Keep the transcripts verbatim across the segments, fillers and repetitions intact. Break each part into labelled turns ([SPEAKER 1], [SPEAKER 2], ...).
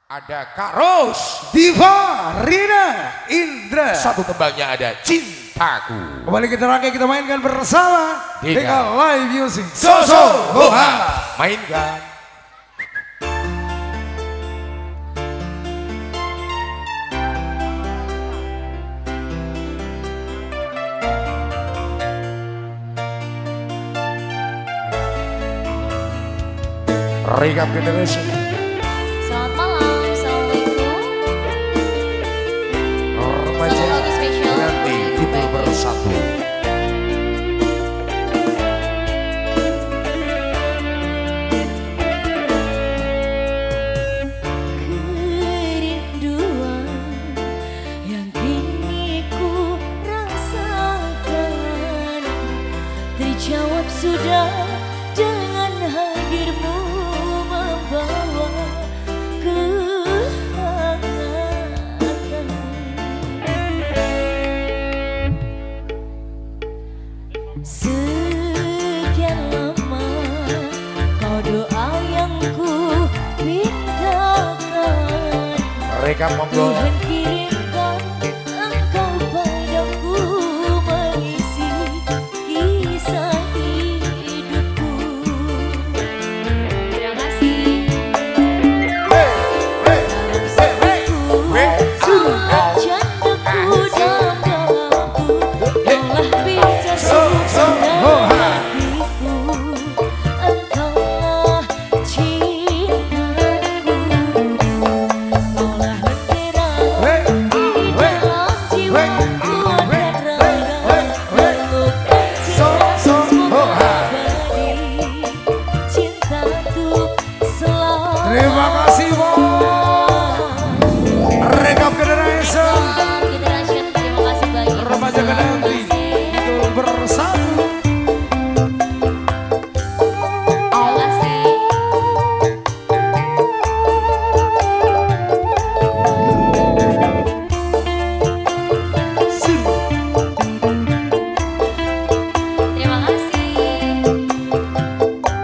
[SPEAKER 1] Ada Kak Ros,
[SPEAKER 2] Diva Rina Indra.
[SPEAKER 1] satu tembangnya ada Cintaku.
[SPEAKER 2] Kembali kita rangkai, kita mainkan bersama dengan live music
[SPEAKER 1] Soso Hoha. Mainkan. Rekap generasi.
[SPEAKER 3] Selamat malam, assalamualaikum.
[SPEAKER 1] Remaja
[SPEAKER 3] lagu spesial
[SPEAKER 1] nanti kita bersatu.
[SPEAKER 3] Kerinduan yang kini ku rasakan terjawab sudah dengan hadirmu, membawa kehangatan. Sekian lama kau doa yang ku mintakan,
[SPEAKER 1] Rekap monggo.
[SPEAKER 3] Tuhan kirimkan engkau padaku, mengisi kisah hidupku. Terima kasih. Jandaku dalam dalamku, kaulah bicara dalam hatiku, engkaulah cintaku, kaulah lentera di dalam jiwaku dan raga, melukkan cinta abadi, cinta untuk selalu.
[SPEAKER 2] Terima kasih Bos. Rekap generation
[SPEAKER 3] Generation, terima kasih banyak.
[SPEAKER 2] Remaja nanti kita bersatu.
[SPEAKER 3] Terima kasih. Terima kasih.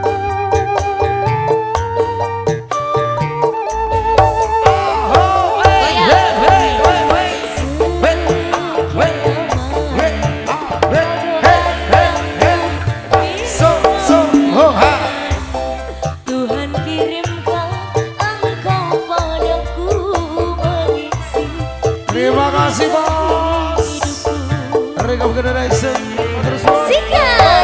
[SPEAKER 3] Tuhan kirimkan engkau padaku, mengisi
[SPEAKER 2] Terima kasih Bos.
[SPEAKER 3] hidupku.
[SPEAKER 2] Rekap generation terus Bos.
[SPEAKER 3] Sikat.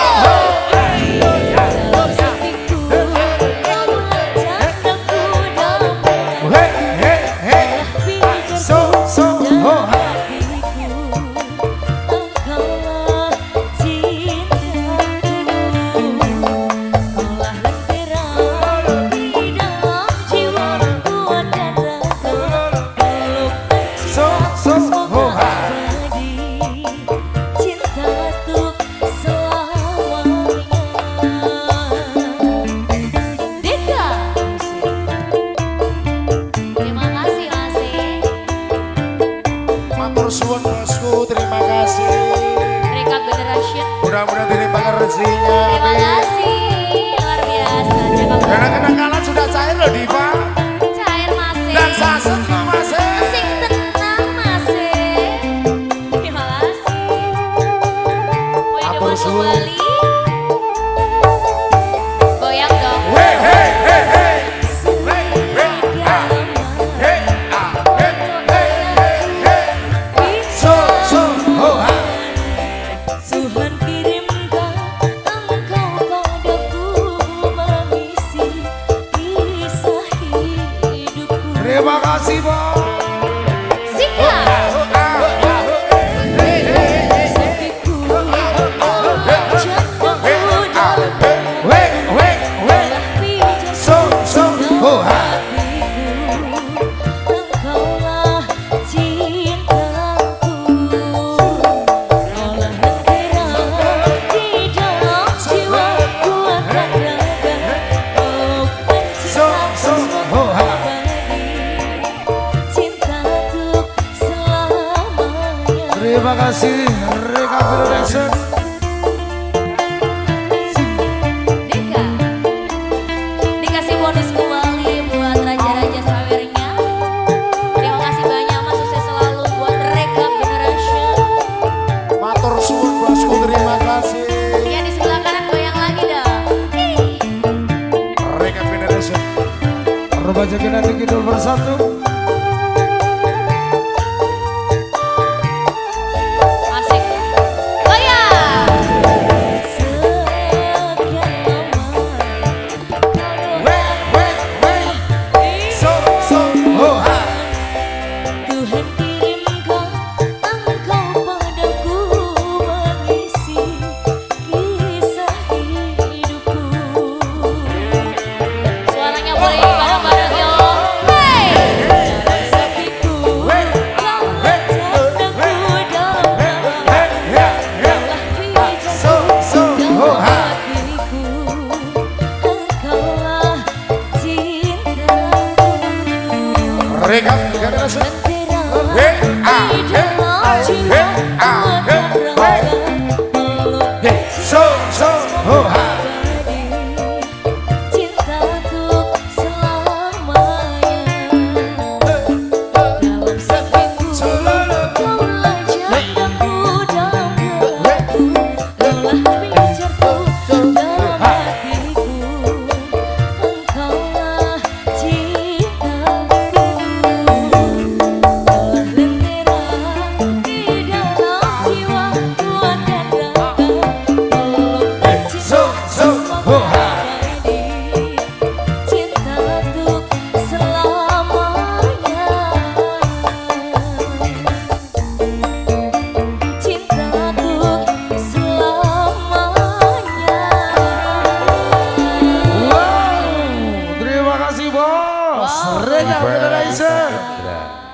[SPEAKER 3] Dalam sepiku, kaulah jandaku dalam
[SPEAKER 2] Hey hey hey.
[SPEAKER 3] pijarku
[SPEAKER 2] So so
[SPEAKER 3] dan
[SPEAKER 2] Hoha.
[SPEAKER 3] hatiku, engkaulah cintaku, kaulah lentera di dalam jiwaku dan raga, melukkan
[SPEAKER 2] So so Hoha.
[SPEAKER 3] abadi, cinta untuk selamanya. Deka. Terima kasih Mas.
[SPEAKER 1] Matur suwun bosku, terima kasih.
[SPEAKER 3] Rekap generation.
[SPEAKER 1] Mudah-mudahan dilimpahkan rezekinya.
[SPEAKER 3] Terima kasih, luar biasa. Cakep
[SPEAKER 1] Karena
[SPEAKER 3] banget.
[SPEAKER 1] kenakalan sudah cair loh Diva.
[SPEAKER 3] Cair Mas.
[SPEAKER 1] Dan saset loh Mas.
[SPEAKER 3] Sing tenang Mas. Terima kasih. Poin
[SPEAKER 1] Atur
[SPEAKER 3] depan
[SPEAKER 1] suwun.
[SPEAKER 3] kembali. Goyang dong.
[SPEAKER 1] Hey hey hey hey. Hey hey ah. Hey ah. Hey hey hey hey.
[SPEAKER 2] So so Hoha.
[SPEAKER 3] Tuhan kirimkan engkau padaku, mengisi kisah hidupku.
[SPEAKER 2] Terima kasih Bos.
[SPEAKER 3] Sikat. Sepiku, kaulah jandaku dalam
[SPEAKER 2] Wait wait wait.
[SPEAKER 3] pijarku
[SPEAKER 2] So so Hoha.
[SPEAKER 3] engkaulah cintaku, kaulah lentera di dalam jiwaku akan raga, melukkan
[SPEAKER 2] So so
[SPEAKER 3] cinta
[SPEAKER 2] Hoha.
[SPEAKER 3] abadi, cinta untuk selamanya.
[SPEAKER 2] Terima kasih Rekap generation.
[SPEAKER 3] Deka dikasih bonus kembali buat raja-raja Sawer
[SPEAKER 2] rezeki nanti kidul bersatu.
[SPEAKER 3] Asik. Goyang. Sekian lama
[SPEAKER 2] Weh, weh, weh. So, so, oh, ha.
[SPEAKER 3] Tuhan kirimkan engkau padaku mengisi kisah hidupku. Suaranya boleh bareng-bareng yo. Hey! Dalam sepiku, kau tandangku dalam
[SPEAKER 2] So, so, oh, ha.
[SPEAKER 3] hatiku. Engkaulah cintaku.
[SPEAKER 2] Rekam, gak ada rasa.
[SPEAKER 3] Hey, ah, hey, ah, hey, ah, hey,
[SPEAKER 2] Hey, so, so, oh, ha.
[SPEAKER 3] cinta untuk selamanya. Dalam sepiku, kaulah jadaku dalam gelapku, kaulah pijarku dalam hatiku. Engkaulah cintaku.
[SPEAKER 2] So, so, oh, ha.
[SPEAKER 3] Cinta untuk selamanya. Cinta untuk selamanya.
[SPEAKER 2] Wow, terima kasih bos. Rega Federation.